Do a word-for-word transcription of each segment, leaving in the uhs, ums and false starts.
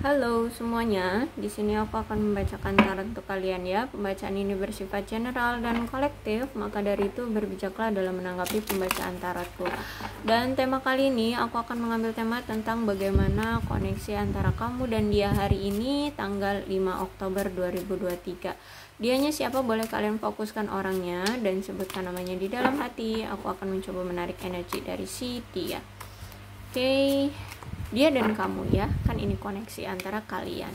Halo semuanya, di sini aku akan membacakan tarot untuk kalian ya. Pembacaan ini bersifat general dan kolektif, maka dari itu berbijaklah dalam menanggapi pembacaan tarotku. Dan tema kali ini aku akan mengambil tema tentang bagaimana koneksi antara kamu dan dia hari ini tanggal lima Oktober dua ribu dua puluh tiga. Dianya siapa boleh kalian fokuskan orangnya dan sebutkan namanya di dalam hati. Aku akan mencoba menarik energi dari si dia. Oke. Okay. Dia dan kamu ya, kan ini koneksi antara kalian.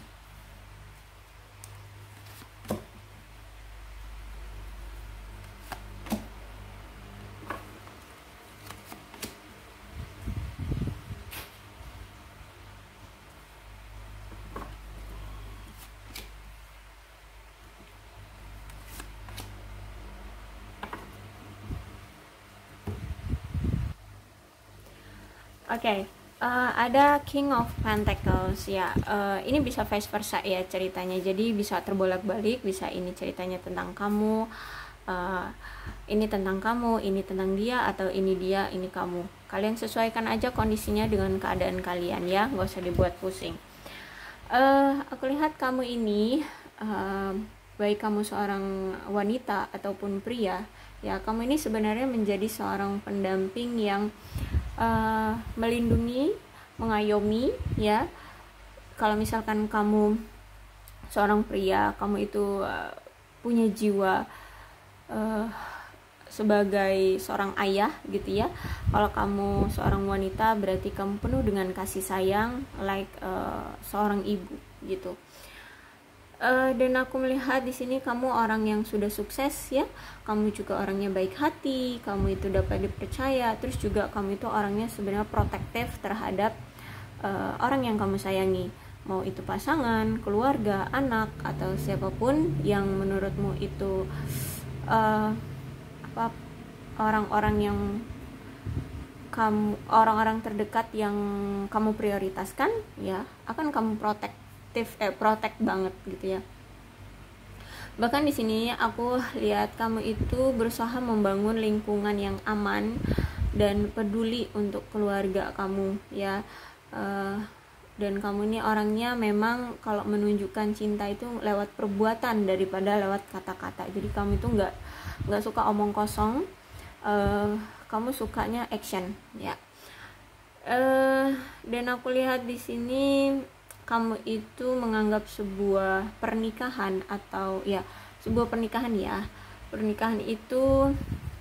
Oke. Okay. Uh, ada King of Pentacles ya, uh, ini bisa vice versa ya ceritanya, jadi bisa terbolak-balik, bisa ini ceritanya tentang kamu, uh, ini tentang kamu, ini tentang dia, atau ini dia, ini kamu. Kalian sesuaikan aja kondisinya dengan keadaan kalian ya, nggak usah dibuat pusing. Uh, aku lihat kamu ini, uh, baik kamu seorang wanita ataupun pria ya, kamu ini sebenarnya menjadi seorang pendamping yang Uh, melindungi, mengayomi ya. Kalau misalkan kamu seorang pria, kamu itu uh, punya jiwa uh, sebagai seorang ayah gitu ya. Kalau kamu seorang wanita, berarti kamu penuh dengan kasih sayang, like uh, seorang ibu gitu. Uh, dan aku melihat di sini kamu orang yang sudah sukses ya, kamu juga orangnya baik hati, kamu itu dapat dipercaya, terus juga kamu itu orangnya sebenarnya protektif terhadap uh, orang yang kamu sayangi, mau itu pasangan, keluarga, anak, atau siapapun yang menurutmu itu uh, apa orang-orang yang kamu, orang-orang terdekat yang kamu prioritaskan ya, akan kamu protect eh protect banget gitu ya. Bahkan di sini aku lihat kamu itu berusaha membangun lingkungan yang aman dan peduli untuk keluarga kamu ya. Uh, dan kamu ini orangnya memang kalau menunjukkan cinta itu lewat perbuatan daripada lewat kata-kata. Jadi kamu itu nggak nggak suka omong kosong, uh, kamu sukanya action ya. Uh, dan aku lihat di sini kamu itu menganggap sebuah pernikahan atau ya sebuah pernikahan ya pernikahan itu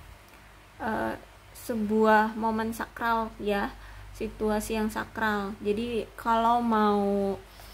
uh, sebuah momen sakral ya, situasi yang sakral. Jadi kalau mau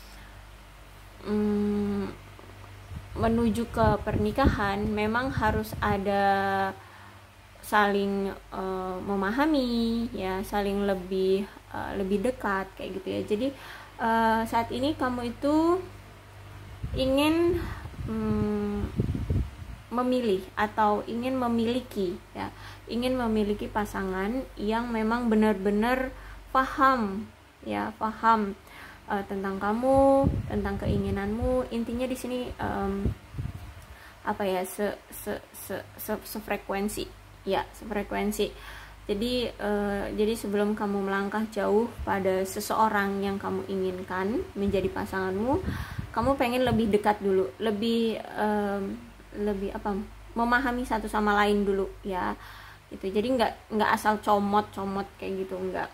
um, menuju ke pernikahan memang harus ada saling uh, memahami ya, saling lebih uh, lebih dekat kayak gitu ya. Jadi Uh, saat ini kamu itu ingin um, memilih atau ingin memiliki ya, ingin memiliki pasangan yang memang benar-benar paham ya, paham uh, tentang kamu, tentang keinginanmu. Intinya di sini um, apa ya, se se se se sefrekuensi ya, sefrekuensi. Jadi uh, jadi sebelum kamu melangkah jauh pada seseorang yang kamu inginkan menjadi pasanganmu, kamu pengen lebih dekat dulu, lebih um, lebih apa, memahami satu sama lain dulu ya. Gitu. Jadi nggak nggak asal comot-comot kayak gitu, nggak.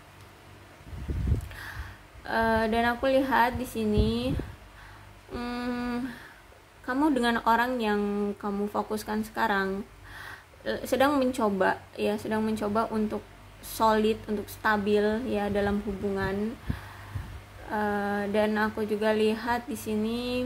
Uh, dan aku lihat di sini um, kamu dengan orang yang kamu fokuskan sekarang sedang mencoba ya, sedang mencoba untuk solid, untuk stabil ya dalam hubungan. Uh, dan aku juga lihat di sini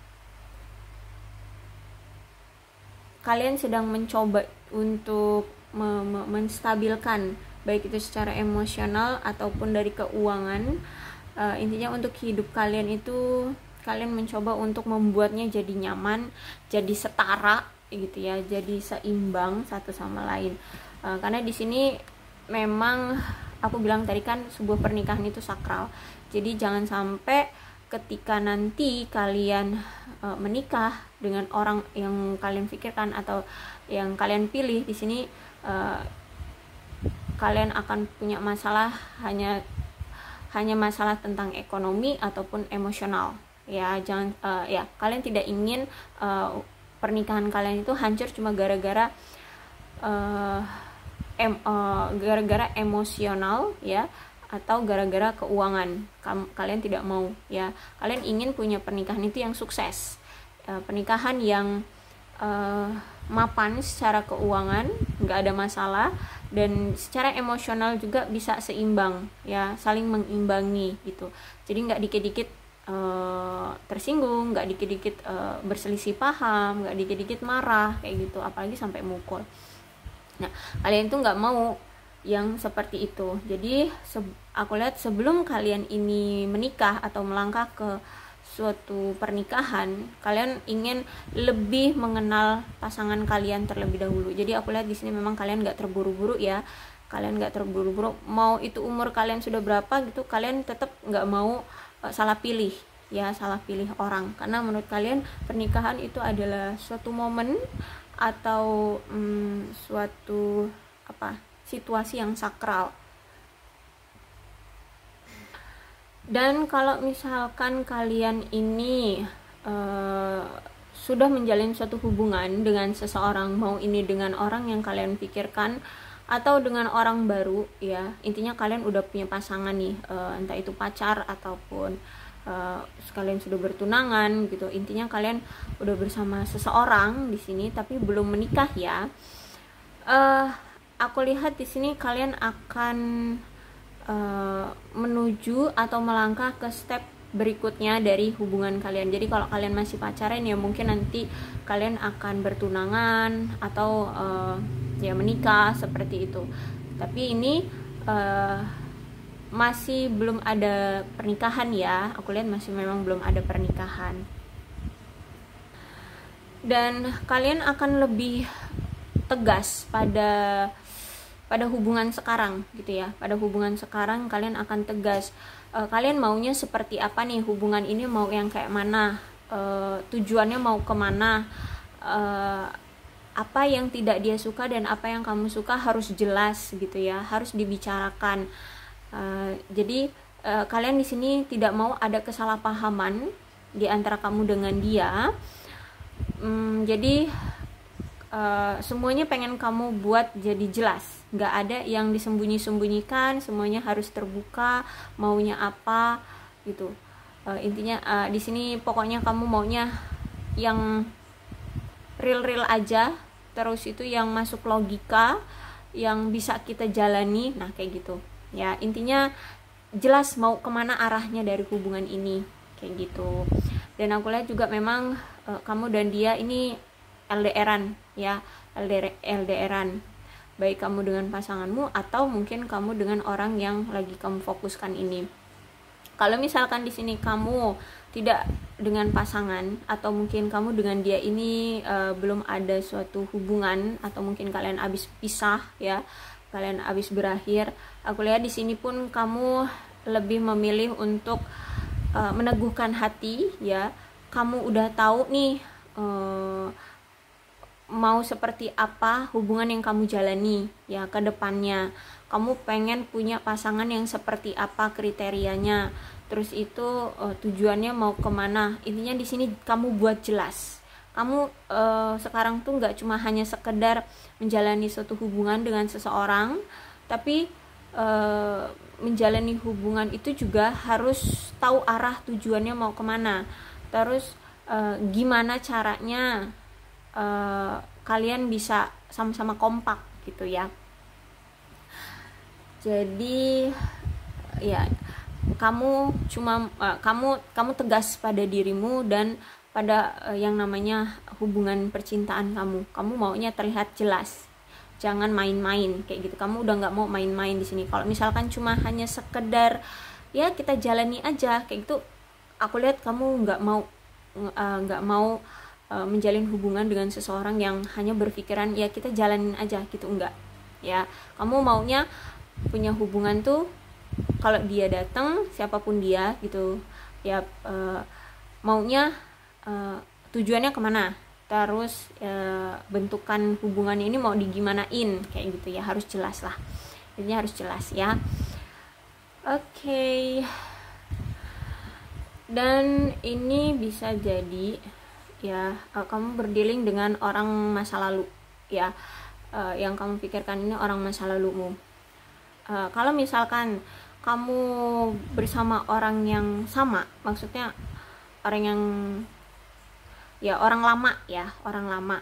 kalian sedang mencoba untuk me- me- menstabilkan, baik itu secara emosional ataupun dari keuangan. Uh, intinya untuk hidup kalian itu kalian mencoba untuk membuatnya jadi nyaman, jadi setara gitu ya, jadi seimbang satu sama lain. Uh, karena di sini memang aku bilang tadi kan sebuah pernikahan itu sakral. Jadi jangan sampai ketika nanti kalian uh, menikah dengan orang yang kalian pikirkan atau yang kalian pilih, di sini uh, kalian akan punya masalah hanya hanya masalah tentang ekonomi ataupun emosional ya. Jangan uh, ya kalian tidak ingin uh, pernikahan kalian itu hancur cuma gara-gara uh, em, uh, gara-gara emosional ya, atau gara-gara keuangan. Kam, kalian tidak mau ya, kalian ingin punya pernikahan itu yang sukses, uh, pernikahan yang uh, mapan secara keuangan, nggak ada masalah, dan secara emosional juga bisa seimbang ya, saling mengimbangi gitu. Jadi nggak dikit-dikit uh, tersinggung, nggak dikit-dikit uh, berselisih paham, nggak dikit-dikit marah kayak gitu, apalagi sampai mukul. Nah, kalian tuh nggak mau yang seperti itu. Jadi aku lihat sebelum kalian ini menikah atau melangkah ke suatu pernikahan, kalian ingin lebih mengenal pasangan kalian terlebih dahulu. Jadi aku lihat di sini memang kalian nggak terburu-buru ya, kalian nggak terburu-buru. Mau itu umur kalian sudah berapa gitu, kalian tetap nggak mau uh, salah pilih ya, salah pilih orang. Karena menurut kalian pernikahan itu adalah suatu momen atau um, suatu apa situasi yang sakral. Dan kalau misalkan kalian ini uh, sudah menjalin suatu hubungan dengan seseorang, mau ini dengan orang yang kalian pikirkan atau dengan orang baru ya, intinya kalian udah punya pasangan nih, uh, entah itu pacar ataupun uh, kalian sudah bertunangan gitu, intinya kalian udah bersama seseorang di sini tapi belum menikah ya. Uh, aku lihat di sini kalian akan Uh, menuju atau melangkah ke step berikutnya dari hubungan kalian. Jadi kalau kalian masih pacaran ya mungkin nanti kalian akan bertunangan atau uh, ya menikah seperti itu. Tapi ini uh, masih belum ada pernikahan ya. Aku lihat masih memang belum ada pernikahan. Dan kalian akan lebih tegas pada pada hubungan sekarang gitu ya. Pada hubungan sekarang kalian akan tegas, e, kalian maunya seperti apa nih, hubungan ini mau yang kayak mana, e, tujuannya mau kemana, e, apa yang tidak dia suka dan apa yang kamu suka harus jelas gitu ya, harus dibicarakan. E, jadi e, kalian di sini tidak mau ada kesalahpahaman di antara kamu dengan dia. Hmm, jadi Uh, semuanya pengen kamu buat jadi jelas, nggak ada yang disembunyi-sembunyikan, semuanya harus terbuka, maunya apa gitu. Uh, intinya uh, di sini pokoknya kamu maunya yang real-real aja, terus itu yang masuk logika, yang bisa kita jalani, nah kayak gitu ya. Intinya jelas mau kemana arahnya dari hubungan ini kayak gitu. Dan aku lihat juga memang uh, kamu dan dia ini L D R-an ya, L D R-an, baik kamu dengan pasanganmu atau mungkin kamu dengan orang yang lagi kamu fokuskan ini. Kalau misalkan di sini kamu tidak dengan pasangan atau mungkin kamu dengan dia ini uh, belum ada suatu hubungan atau mungkin kalian habis pisah ya, kalian habis berakhir, aku lihat di sini pun kamu lebih memilih untuk uh, meneguhkan hati ya. Kamu udah tahu nih uh, mau seperti apa hubungan yang kamu jalani ya ke depannya. Kamu pengen punya pasangan yang seperti apa kriterianya, terus itu uh, tujuannya mau kemana. Intinya di sini kamu buat jelas. Kamu uh, sekarang tuh nggak cuma hanya sekedar menjalani suatu hubungan dengan seseorang, tapi uh, menjalani hubungan itu juga harus tahu arah tujuannya mau kemana. Terus uh, gimana caranya Uh, kalian bisa sama-sama kompak gitu ya. Jadi ya kamu cuma uh, kamu kamu tegas pada dirimu dan pada uh, yang namanya hubungan percintaan kamu. Kamu maunya terlihat jelas, jangan main-main kayak gitu. Kamu udah nggak mau main-main di sini. Kalau misalkan cuma hanya sekedar ya kita jalani aja kayak gitu, aku lihat kamu nggak mau nggak uh, mau menjalin hubungan dengan seseorang yang hanya berpikiran ya kita jalanin aja gitu, enggak ya. Kamu maunya punya hubungan tuh kalau dia datang siapapun dia gitu ya, e, maunya e, tujuannya kemana, terus e, bentukan hubungannya ini mau digimanain kayak gitu ya, harus jelas lah, intinya harus jelas ya. Oke, dan ini bisa jadi ya uh, kamu berdealing dengan orang masa lalu ya, uh, yang kamu pikirkan ini orang masa lalumu. Uh, kalau misalkan kamu bersama orang yang sama, maksudnya orang yang ya orang lama ya orang lama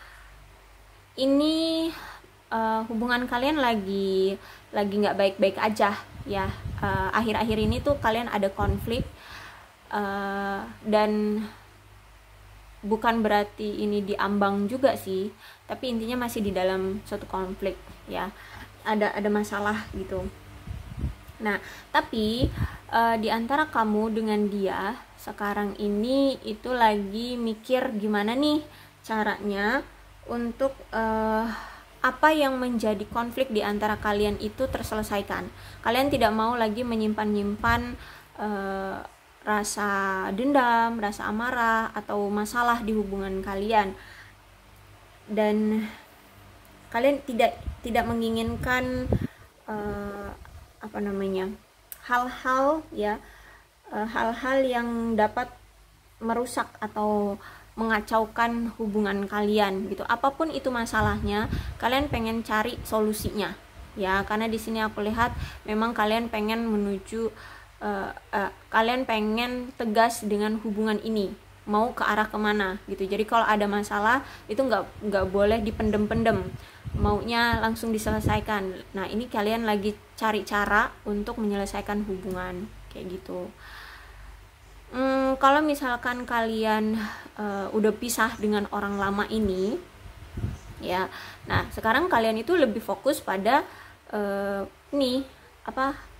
ini, uh, hubungan kalian lagi lagi nggak baik-baik aja ya. Uh, akhir-akhir ini tuh kalian ada konflik, uh, dan bukan berarti ini diambang juga sih, tapi intinya masih di dalam suatu konflik ya, ada ada masalah gitu. Nah tapi uh, di antara kamu dengan dia sekarang ini itu lagi mikir gimana nih caranya untuk uh, apa yang menjadi konflik di antara kalian itu terselesaikan. Kalian tidak mau lagi menyimpan-nyimpan uh, rasa dendam, rasa amarah atau masalah di hubungan kalian, dan kalian tidak tidak menginginkan uh, apa namanya hal-hal ya uh, hal-hal yang dapat merusak atau mengacaukan hubungan kalian gitu. Apapun itu masalahnya, kalian pengen cari solusinya ya, karena di sini aku lihat memang kalian pengen menuju Uh, uh, kalian pengen tegas dengan hubungan ini, mau ke arah kemana gitu. Jadi kalau ada masalah itu nggak nggak boleh dipendem-pendem, maunya langsung diselesaikan. Nah ini kalian lagi cari cara untuk menyelesaikan hubungan kayak gitu. Hmm, kalau misalkan kalian uh, udah pisah dengan orang lama ini ya, nah sekarang kalian itu lebih fokus pada uh, ini apa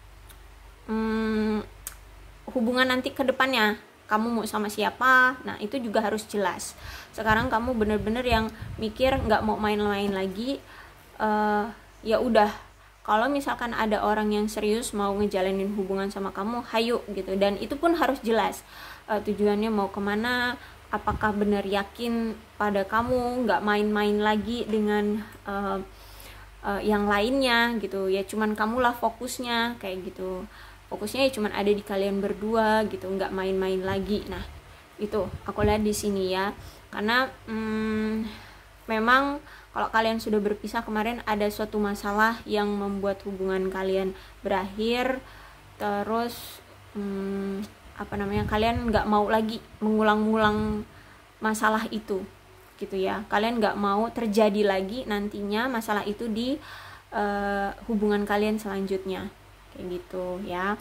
Hmm, hubungan nanti ke depannya, kamu mau sama siapa, nah itu juga harus jelas. Sekarang kamu bener-bener yang mikir nggak mau main-main lagi. Uh, ya udah, kalau misalkan ada orang yang serius mau ngejalanin hubungan sama kamu, hayu gitu, dan itu pun harus jelas uh, tujuannya mau kemana, apakah benar yakin pada kamu, nggak main-main lagi dengan uh, uh, yang lainnya gitu ya, cuman kamulah fokusnya kayak gitu. Fokusnya ya cuman ada di kalian berdua gitu, nggak main-main lagi. Nah itu aku lihat di sini ya, karena hmm, memang kalau kalian sudah berpisah kemarin ada suatu masalah yang membuat hubungan kalian berakhir, terus hmm, apa namanya kalian nggak mau lagi mengulang-ulang masalah itu gitu ya. Kalian nggak mau terjadi lagi nantinya masalah itu di uh, hubungan kalian selanjutnya kayak gitu ya.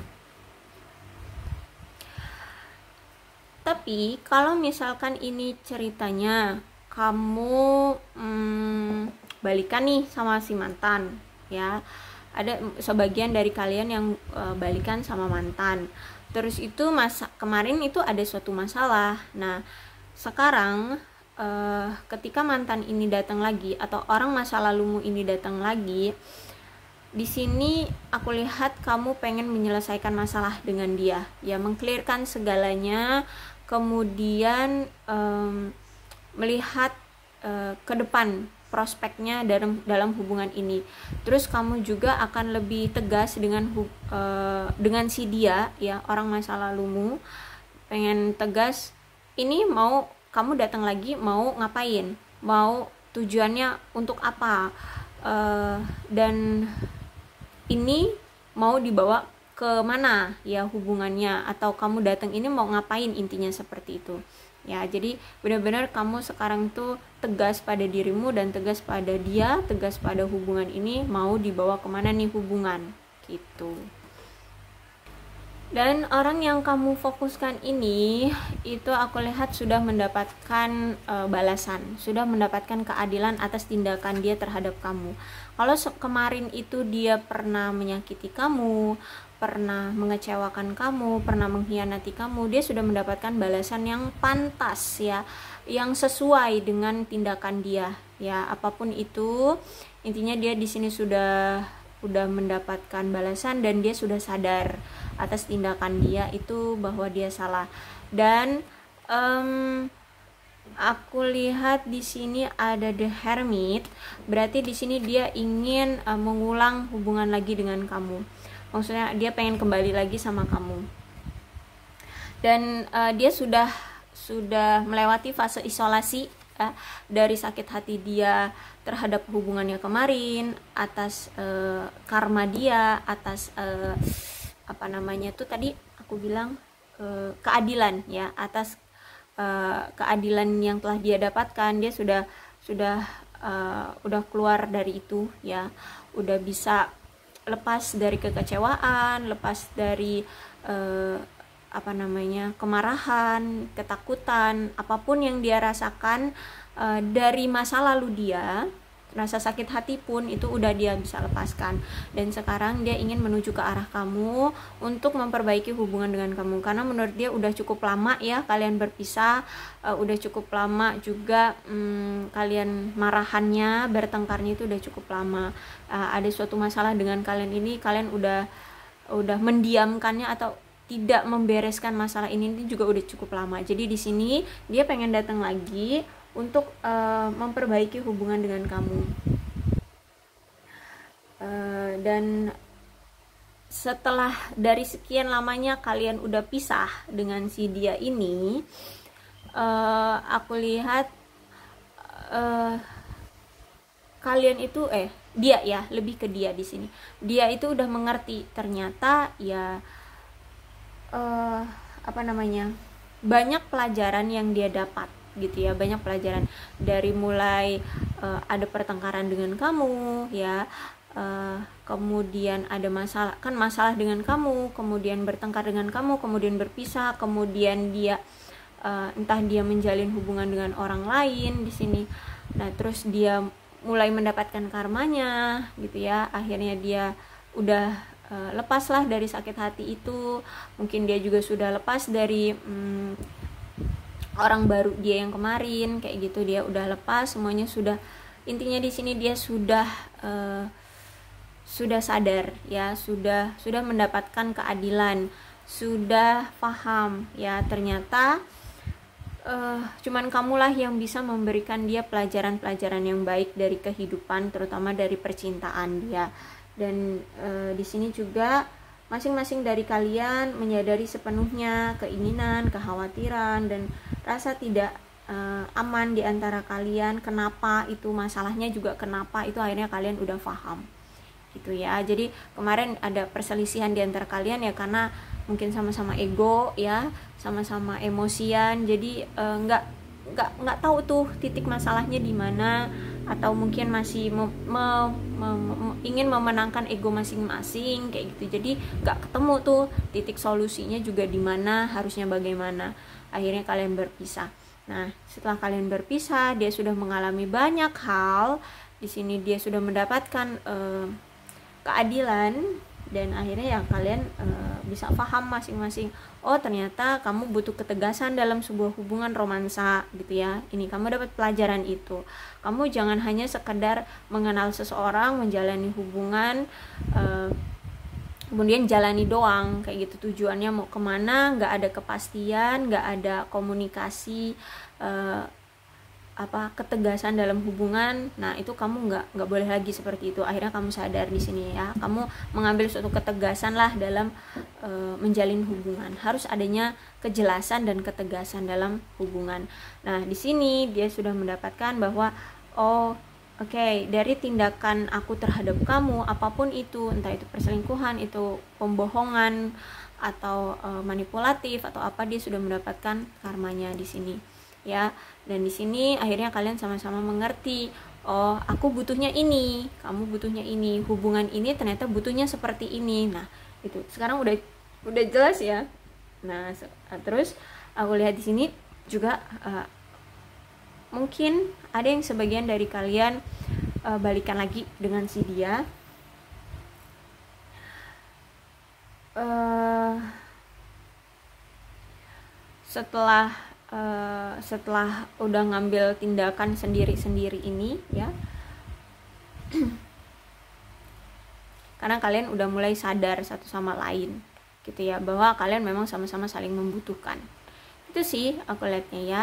Tapi kalau misalkan ini ceritanya kamu hmm, balikan nih sama si mantan ya, ada sebagian dari kalian yang uh, balikan sama mantan, terus itu masa kemarin itu ada suatu masalah. Nah sekarang uh, ketika mantan ini datang lagi atau orang masa lalumu ini datang lagi, di sini aku lihat kamu pengen menyelesaikan masalah dengan dia ya, mengclearkan segalanya, kemudian um, melihat uh, ke depan prospeknya dalam dalam hubungan ini. Terus kamu juga akan lebih tegas dengan uh, dengan si dia ya, orang masa lalumu, pengen tegas ini mau kamu datang lagi mau ngapain, mau tujuannya untuk apa, uh, dan ini mau dibawa ke mana ya hubungannya, atau kamu datang ini mau ngapain, intinya seperti itu ya. Jadi benar-benar kamu sekarang tuh tegas pada dirimu dan tegas pada dia, tegas pada hubungan ini mau dibawa kemana nih hubungan gitu. Dan orang yang kamu fokuskan ini itu aku lihat sudah mendapatkan e, balasan, sudah mendapatkan keadilan atas tindakan dia terhadap kamu. Kalau kemarin itu dia pernah menyakiti kamu, pernah mengecewakan kamu, pernah mengkhianati kamu, dia sudah mendapatkan balasan yang pantas ya, yang sesuai dengan tindakan dia ya, apapun itu. Intinya dia di sini sudah udah mendapatkan balasan dan dia sudah sadar atas tindakan dia itu bahwa dia salah. Dan um, aku lihat di sini ada The Hermit, berarti di sini dia ingin uh, mengulang hubungan lagi dengan kamu. maksudnya dia pengen kembali lagi sama kamu. Dan uh, dia sudah sudah melewati fase isolasi ya, dari sakit hati dia terhadap hubungannya kemarin, atas uh, karma dia, atas uh, apa namanya tuh tadi aku bilang uh, keadilan ya, atas uh, keadilan yang telah dia dapatkan. Dia sudah sudah uh, udah keluar dari itu ya, udah bisa lepas dari kekecewaan, lepas dari uh, apa namanya kemarahan, ketakutan, apapun yang dia rasakan uh, dari masa lalu dia, rasa sakit hati pun itu udah dia bisa lepaskan. Dan sekarang dia ingin menuju ke arah kamu untuk memperbaiki hubungan dengan kamu, karena menurut dia udah cukup lama ya kalian berpisah, uh, udah cukup lama juga um, kalian marahannya, bertengkarnya itu udah cukup lama. Uh, ada suatu masalah dengan kalian ini, kalian udah udah mendiamkannya atau tidak membereskan masalah ini, ini juga udah cukup lama. Jadi di sini dia pengen datang lagi untuk uh, memperbaiki hubungan dengan kamu. Uh, dan setelah dari sekian lamanya kalian udah pisah dengan si dia ini, uh, aku lihat uh, kalian itu eh dia ya, lebih ke dia di sini. Dia itu udah mengerti ternyata ya Uh, apa namanya banyak pelajaran yang dia dapat gitu ya, banyak pelajaran dari mulai uh, ada pertengkaran dengan kamu ya, uh, kemudian ada masalah kan masalah dengan kamu, kemudian bertengkar dengan kamu, kemudian berpisah, kemudian dia uh, entah dia menjalin hubungan dengan orang lain di sini. Nah terus dia mulai mendapatkan karmanya gitu ya, akhirnya dia udah Uh, lepaslah dari sakit hati itu. Mungkin dia juga sudah lepas dari um, orang baru dia yang kemarin kayak gitu, dia udah lepas semuanya, sudah intinya di sini dia sudah uh, sudah sadar ya, sudah sudah mendapatkan keadilan, sudah paham ya ternyata uh, cuman kamulah yang bisa memberikan dia pelajaran-pelajaran yang baik dari kehidupan, terutama dari percintaan dia. Dan e, di sini juga masing-masing dari kalian menyadari sepenuhnya keinginan, kekhawatiran, dan rasa tidak e, aman di antara kalian. Kenapa itu masalahnya juga kenapa itu akhirnya kalian udah paham gitu ya. Jadi kemarin ada perselisihan di antara kalian ya karena mungkin sama-sama ego ya, sama-sama emosian. Jadi e, nggak nggak nggak tahu tuh titik masalahnya di mana, atau mungkin masih mem, mem, mem, mem, ingin memenangkan ego masing-masing kayak gitu. Jadi nggak ketemu tuh titik solusinya juga di mana, harusnya bagaimana. Akhirnya kalian berpisah. Nah setelah kalian berpisah, dia sudah mengalami banyak hal di sini, dia sudah mendapatkan eh, keadilan, dan akhirnya ya kalian e, bisa paham masing-masing, oh ternyata kamu butuh ketegasan dalam sebuah hubungan romansa gitu ya. Ini kamu dapat pelajaran itu. Kamu jangan hanya sekedar mengenal seseorang, menjalani hubungan e, kemudian jalani doang kayak gitu, tujuannya mau kemana, nggak ada kepastian, nggak ada komunikasi, e, apa ketegasan dalam hubungan. Nah itu kamu nggak nggak boleh lagi seperti itu. Akhirnya kamu sadar di sini ya, kamu mengambil suatu ketegasan lah dalam e, menjalin hubungan. Harus adanya kejelasan dan ketegasan dalam hubungan. Nah di sini dia sudah mendapatkan bahwa oh oke okay, dari tindakan aku terhadap kamu apapun itu, entah itu perselingkuhan, itu pembohongan, atau e, manipulatif atau apa, dia sudah mendapatkan karmanya di sini ya. Dan di sini akhirnya kalian sama-sama mengerti, oh aku butuhnya ini, kamu butuhnya ini, hubungan ini ternyata butuhnya seperti ini. Nah itu sekarang udah udah jelas ya. Nah terus aku lihat di sini juga uh, mungkin ada yang sebagian dari kalian uh, balikan lagi dengan si dia. Uh, setelah Uh, setelah udah ngambil tindakan sendiri-sendiri ini ya, karena kalian udah mulai sadar satu sama lain gitu ya, bahwa kalian memang sama-sama saling membutuhkan. Itu sih aku lihatnya ya.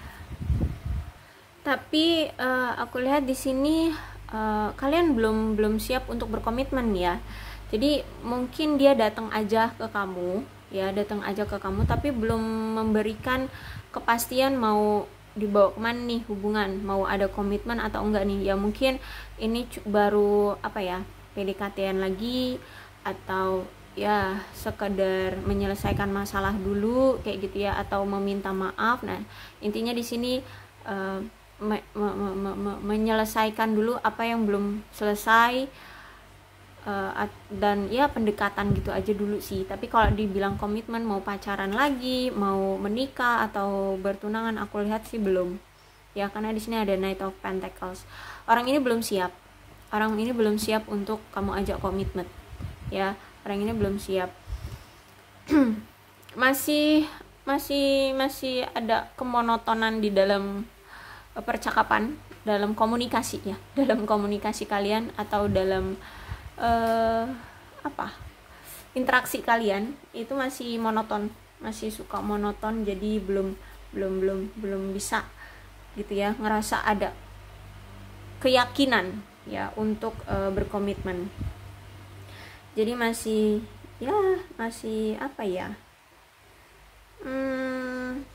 Tapi uh, aku lihat di sini uh, kalian belum belum siap untuk berkomitmen ya. Jadi mungkin dia datang aja ke kamu, ya datang aja ke kamu, tapi belum memberikan kepastian mau dibawa kemana nih hubungan, mau ada komitmen atau enggak nih. Ya mungkin ini baru apa ya, P D K T-an lagi, atau ya sekedar menyelesaikan masalah dulu kayak gitu ya, atau meminta maaf. Nah intinya di sini uh, me, me, me, me, menyelesaikan dulu apa yang belum selesai, uh, dan ya pendekatan gitu aja dulu sih. Tapi kalau dibilang komitmen mau pacaran lagi, mau menikah atau bertunangan, aku lihat sih belum ya, karena di sini ada Knight of Pentacles. Orang ini belum siap, orang ini belum siap untuk kamu ajak komitmen ya. Orang ini belum siap. masih masih masih ada kemonotonan di dalam percakapan, dalam komunikasi ya, dalam komunikasi kalian, atau dalam uh, apa interaksi kalian itu masih monoton, masih suka monoton. Jadi belum belum belum belum bisa gitu ya, ngerasa ada keyakinan ya untuk uh, berkomitmen. Jadi masih ya masih apa ya, hmm,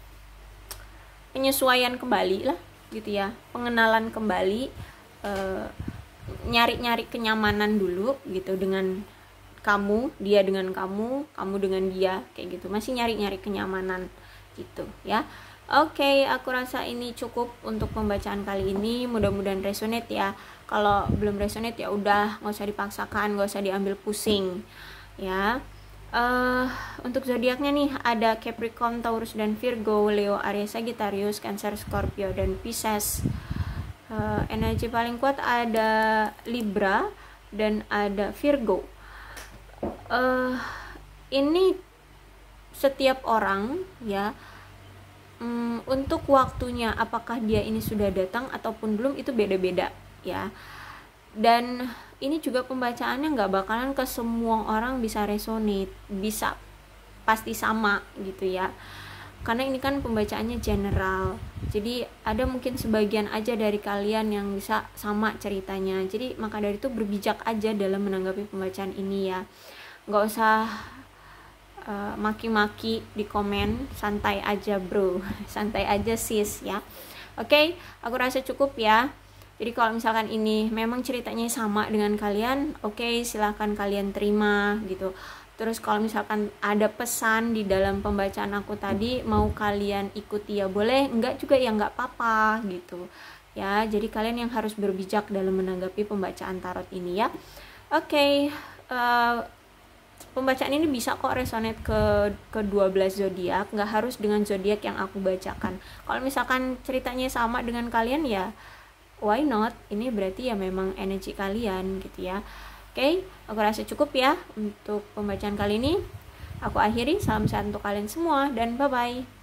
penyesuaian kembali lah gitu ya, pengenalan kembali, uh, nyari-nyari kenyamanan dulu gitu dengan kamu, dia dengan kamu, kamu dengan dia, kayak gitu. Masih nyari-nyari kenyamanan gitu ya. Oke, okay, aku rasa ini cukup untuk pembacaan kali ini. Mudah-mudahan resonate ya. Kalau belum resonate ya udah, nggak usah dipaksakan, nggak usah diambil pusing ya. Uh, untuk zodiaknya nih ada Capricorn, Taurus dan Virgo, Leo, Aries, Sagittarius, Cancer, Scorpio dan Pisces. Uh, energi paling kuat ada Libra dan ada Virgo. Uh, ini setiap orang ya. Hmm, untuk waktunya apakah dia ini sudah datang ataupun belum itu beda-beda ya. Dan ini juga pembacaannya nggak bakalan ke semua orang bisa resonate, bisa pasti sama gitu ya, karena ini kan pembacaannya general. Jadi ada mungkin sebagian aja dari kalian yang bisa sama ceritanya. Jadi maka dari itu berbijak aja dalam menanggapi pembacaan ini ya, nggak usah Uh, maki-maki di komen, santai aja bro, santai aja sis ya. Oke, okay, aku rasa cukup ya. Jadi kalau misalkan ini memang ceritanya sama dengan kalian, oke okay, silahkan kalian terima gitu. Terus kalau misalkan ada pesan di dalam pembacaan aku tadi mau kalian ikuti ya boleh, enggak juga ya enggak apa-apa gitu ya. Jadi kalian yang harus berbijak dalam menanggapi pembacaan tarot ini ya. Oke, okay, uh, pembacaan ini bisa kok resonate ke ke dua belas zodiak, nggak harus dengan zodiak yang aku bacakan. Kalau misalkan ceritanya sama dengan kalian ya why not, ini berarti ya memang energi kalian gitu ya. Oke, okay, aku rasa cukup ya untuk pembacaan kali ini. Aku akhiri, salam sehat untuk kalian semua dan bye bye.